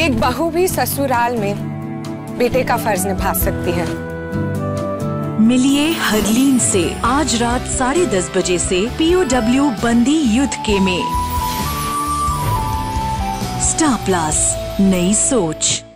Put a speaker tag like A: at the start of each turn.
A: एक बहू भी ससुराल में बेटे का फर्ज निभा सकती है।
B: मिलिए हरलीन से आज रात 10:30 बजे से POW बंदी युद्ध के में। स्टार प्लस, नई सोच।